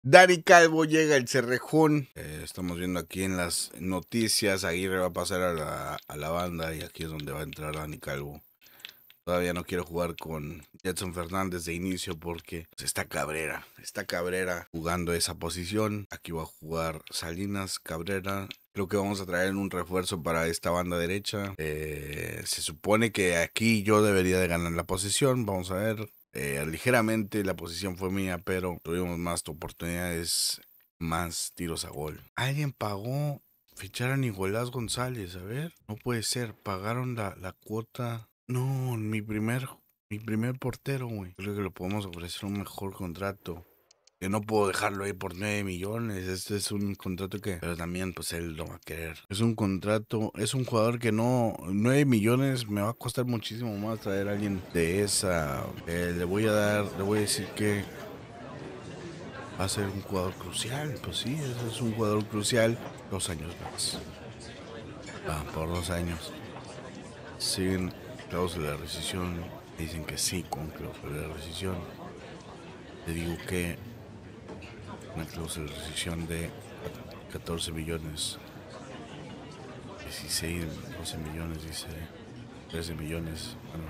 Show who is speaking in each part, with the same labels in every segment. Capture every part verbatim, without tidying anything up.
Speaker 1: Dani Calvo llega el Cerrejón. Eh, estamos viendo aquí en las noticias. Aguirre va a pasar a la, a la banda y aquí es donde va a entrar Dani Calvo. Todavía no quiero jugar con Jetson Fernández de inicio porque pues, está Cabrera. Está Cabrera jugando esa posición. Aquí va a jugar Salinas, Cabrera. Creo que vamos a traer un refuerzo para esta banda derecha. Eh, se supone que aquí yo debería de ganar la posición. Vamos a ver. Eh, ligeramente la posición fue mía, pero tuvimos más oportunidades, más tiros a gol. Alguien pagó fichar a Nicolás González, a ver. No puede ser, pagaron la, la cuota. No, mi primer, mi primer portero, güey. Creo que le podemos ofrecer un mejor contrato. Yo no puedo dejarlo ahí por nueve millones. Este es un contrato que... Pero también, pues, él lo va a querer. Es un contrato... Es un jugador que no... nueve millones me va a costar muchísimo más traer a alguien de esa... Eh, le voy a dar... Le voy a decir que... Va a ser un jugador crucial. Pues sí, ese es un jugador crucial. Dos años más. Ah, por dos años. Siguen cláusula de rescisión. Dicen que sí con cláusula de rescisión. Te digo que... Una cláusula de rescisión de catorce millones, dieciséis, doce millones, dice, trece millones, bueno,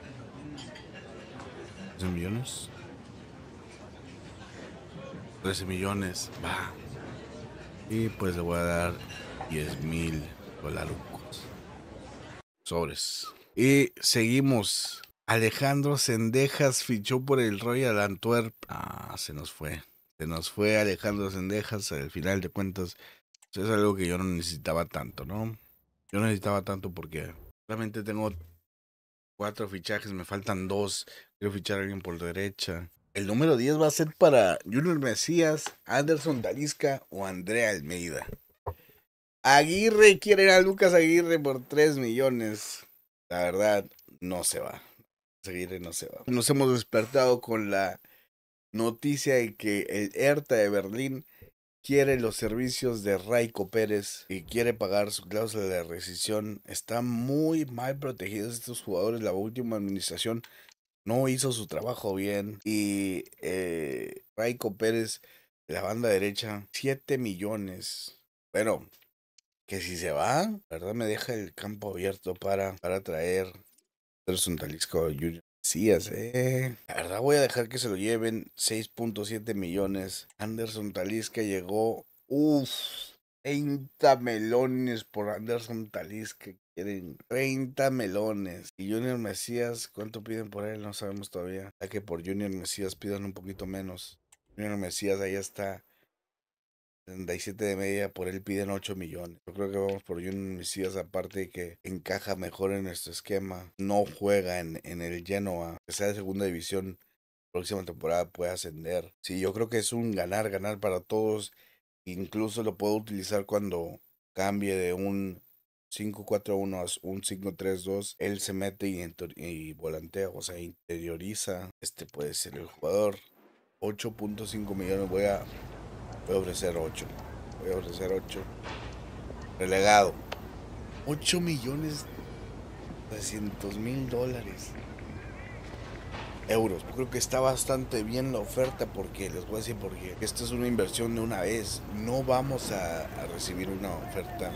Speaker 1: trece millones, trece millones, va. Y pues le voy a dar diez mil dolarucos. Sobres. Y seguimos. Alejandro Sendejas fichó por el Royal Antwerp. Ah, se nos fue. Se nos fue Alejandro Sendejas. Al final de cuentas, es algo que yo no necesitaba tanto, ¿no? Yo no necesitaba tanto porque solamente tengo cuatro fichajes, me faltan dos. Quiero fichar a alguien por derecha. El número diez va a ser para Junior Mesías, Anderson Talisca o Andrea Almeida. Aguirre quiere a Lucas Aguirre por tres millones. La verdad, no se va. Aguirre no se va. Nos hemos despertado con la noticia de que el Hertha de Berlín quiere los servicios de Raiko Pérez y quiere pagar su cláusula de rescisión. Están muy mal protegidos estos jugadores. La última administración no hizo su trabajo bien. Y eh, Raiko Pérez, la banda derecha, siete millones. Bueno, que si se va, ¿verdad? Me deja el campo abierto para, para traer Anderson Talisca Junior. Sí, eh. La verdad voy a dejar que se lo lleven seis punto siete millones. Anderson Talisca llegó. Uff. treinta melones por Anderson Talisca. Quieren treinta melones. Y Junior Mesías, ¿cuánto piden por él? No sabemos todavía. Ya que por Junior Mesías pidan un poquito menos. Junior Mesías ahí está. setenta y siete de media, por él piden ocho millones. Yo creo que vamos por Junior Mesías, aparte de que encaja mejor en nuestro esquema. No juega en, en el Genoa, que sea de segunda división. Próxima temporada puede ascender. Sí, yo creo que es un ganar, ganar para todos. Incluso lo puedo utilizar cuando cambie de un cinco cuatro uno a un cinco tres dos. Él se mete y, y volantea, o sea, interioriza. Este puede ser el jugador. ocho punto cinco millones voy a Voy a ofrecer ocho. Voy a ofrecer ocho. Relegado. ocho millones trescientos mil dólares. Euros. Yo creo que está bastante bien la oferta porque les voy a decir porque esta es una inversión de una vez. No vamos a, a recibir una oferta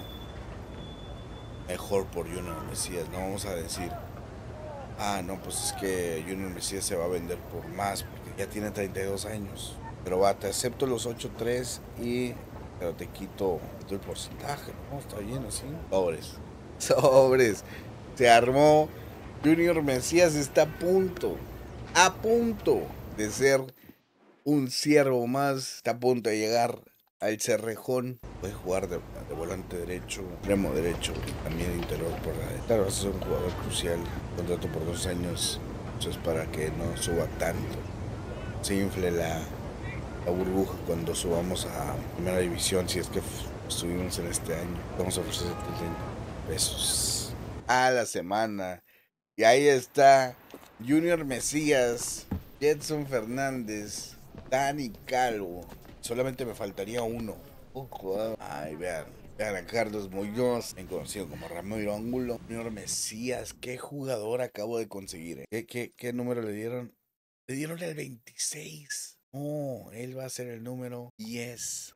Speaker 1: mejor por Junior Mesías. No vamos a decir, ah, no, pues es que Junior Mesías se va a vender por más porque ya tiene treinta y dos años. Pero va, te acepto los ocho tres y pero te quito el porcentaje, ¿no? Está bien así. Sobres. Sobres. Se armó. Junior Mesías está a punto. A punto de ser un ciervo más. Está a punto de llegar al Cerrejón. Puede jugar de, de volante derecho, extremo derecho y también interior por la derecha. Claro, es un jugador crucial. Contrato por dos años. Eso es para que no suba tanto. Se infle la, la burbuja cuando subamos a primera división, si es que subimos en este año. Vamos a ofrecer setenta pesos a la semana. Y ahí está Junior Mesías, Jetson Fernández, Dani Calvo. Solamente me faltaría uno. Un jugador. Ay, vean. Vean a Carlos Muñoz, conocido como Ramiro Ángulo. Junior Mesías, qué jugador acabo de conseguir. ¿eh? ¿Qué, qué, qué número le dieron? Le dieron el veintiséis. No, él va a ser el número diez.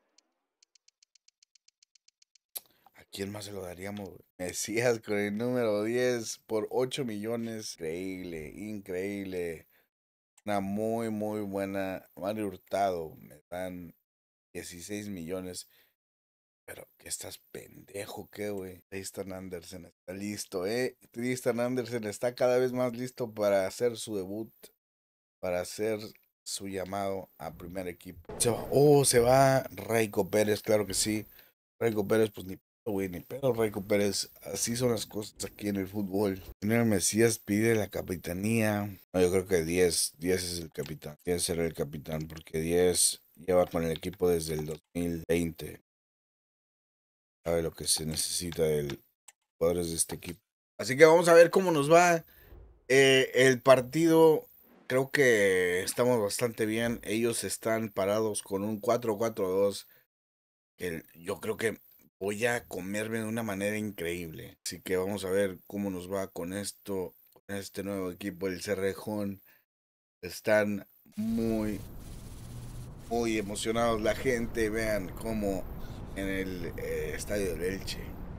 Speaker 1: ¿A quién más se lo daríamos, güey? Mesías con el número diez por ocho millones. Increíble, increíble. Una muy, muy buena. Mario Hurtado, me dan dieciséis millones. Pero que estás pendejo, ¿qué, güey? Tristan Anderson está listo, ¿eh? Tristan Anderson está cada vez más listo para hacer su debut, para hacer su llamado a primer equipo. Se va, oh, se va Raico Pérez, claro que sí. Raico Pérez, pues ni pedo, güey, ni pedo, Raico Pérez. Así son las cosas aquí en el fútbol. Junior Mesías pide la capitanía. No, yo creo que diez, diez es el capitán. diez será el capitán, porque diez lleva con el equipo desde el dos mil veinte. Sabe lo que se necesita de jugadores de este equipo. Así que vamos a ver cómo nos va eh, el partido. Creo que estamos bastante bien. Ellos están parados con un cuatro cuatro dos. Que yo creo que voy a comerme de una manera increíble. Así que vamos a ver cómo nos va con esto, con este nuevo equipo, el Cerrejón. Están muy, muy emocionados la gente. Vean cómo en el eh, estadio del Elche.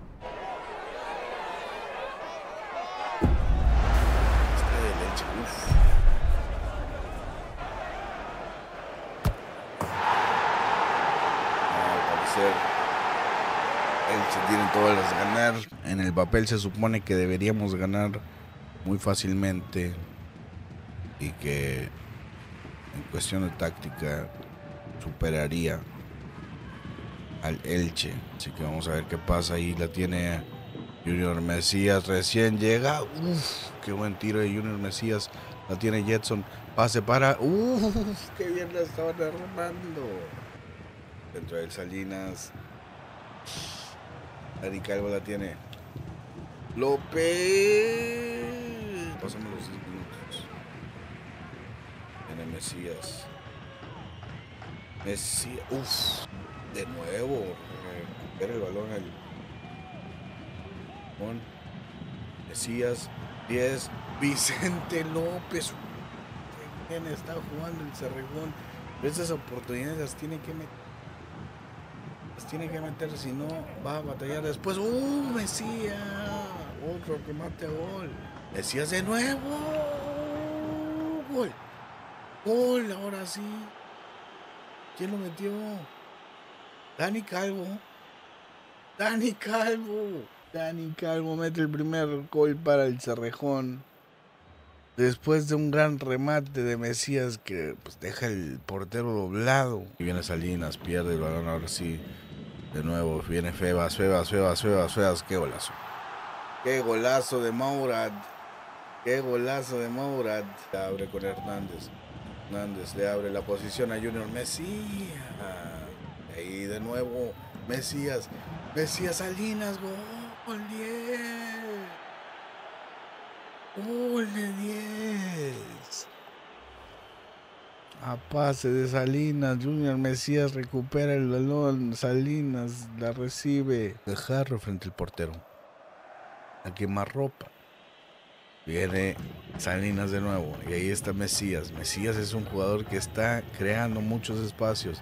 Speaker 1: Estadio del Elche, uff. Al parecer, Elche tiene todas las de ganar. En el papel se supone que deberíamos ganar muy fácilmente. Y que en cuestión de táctica superaría al Elche. Así que vamos a ver qué pasa. Ahí la tiene Junior Mesías, recién llega. Uff, qué buen tiro de Junior Mesías. La tiene Jetson. Pase para. Uff, qué bien la estaban armando. Dentro del Salinas. Dani Calvo la tiene. López. Pasamos los diez minutos. Tiene Mesías. Mesías. Uff. De nuevo. Recupera el balón el. Con Mesías. diez. Vicente López. Qué bien está jugando el Cerrejón. Pero esas oportunidades las tiene que meter. Las tiene que meter, si no va a batallar después. ¡Uh, Mesías! Otro que mate a gol. Mesías de nuevo. Gol. Gol, ahora sí. ¿Quién lo metió? Dani Calvo. Dani Calvo. Dani Calvo mete el primer gol para el Cerrejón. Después de un gran remate de Mesías que pues, deja el portero doblado. Y viene Salinas, pierde el balón ahora sí. De nuevo, viene Febas, Febas, Febas, Febas, Febas. Qué golazo. Qué golazo de Mourad. Qué golazo de Mourad. Le abre con Hernández. Hernández le abre la posición a Junior Mesías. Ahí de nuevo, Mesías. Mesías Salinas, gol diez. Gol de diez. A pase de Salinas, Junior Mesías recupera el balón, Salinas la recibe de jarro frente al portero. A quemarropa. Viene Salinas de nuevo y ahí está Mesías. Mesías es un jugador que está creando muchos espacios.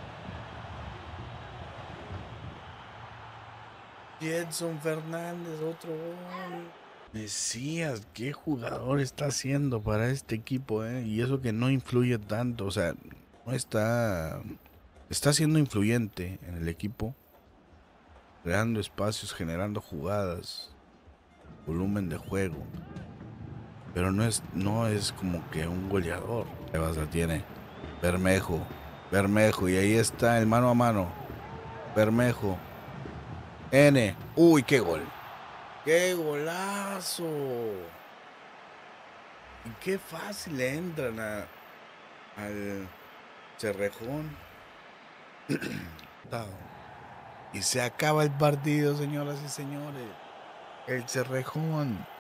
Speaker 1: Jetson Fernández, otro gol. Mesías, qué jugador está haciendo para este equipo, ¿eh? Y eso que no influye tanto, o sea, no está, está siendo influyente en el equipo, creando espacios, generando jugadas, volumen de juego, pero no es, no es como que un goleador. Evas la tiene, Bermejo, Bermejo, y ahí está el mano a mano, Bermejo, N, uy, qué gol. ¡Qué golazo! Y qué fácil le entran a, al Cerrejón. Y se acaba el partido, señoras y señores. El Cerrejón